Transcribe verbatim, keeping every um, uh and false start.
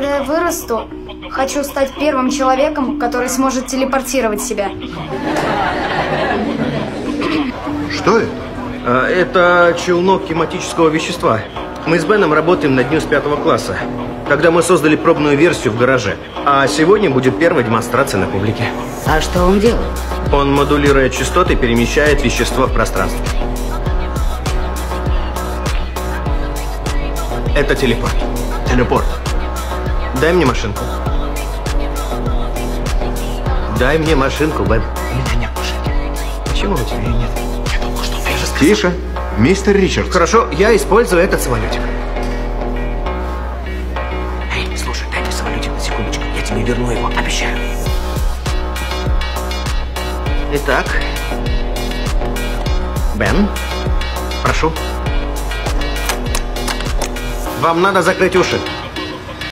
Когда я вырасту, хочу стать первым человеком, который сможет телепортировать себя. Что это? А, это челнок кинетического вещества. Мы с Беном работаем над ним с пятого класса. Тогда мы создали пробную версию в гараже. А сегодня будет первая демонстрация на публике. А что он делает? Он, модулируя частоты, перемещает вещество в пространстве. Это телепорт. Телепорт. Дай мне машинку. Дай мне машинку, Бен. У меня нет машинки. Почему у тебя ее нет? Я только что уже сказал. Тише, мистер Ричардс. Хорошо, я использую этот самолетик. Эй, слушай, дай мне самолетик на секундочку. Я тебе верну его, обещаю. Итак, Бен, прошу. Вам надо закрыть уши.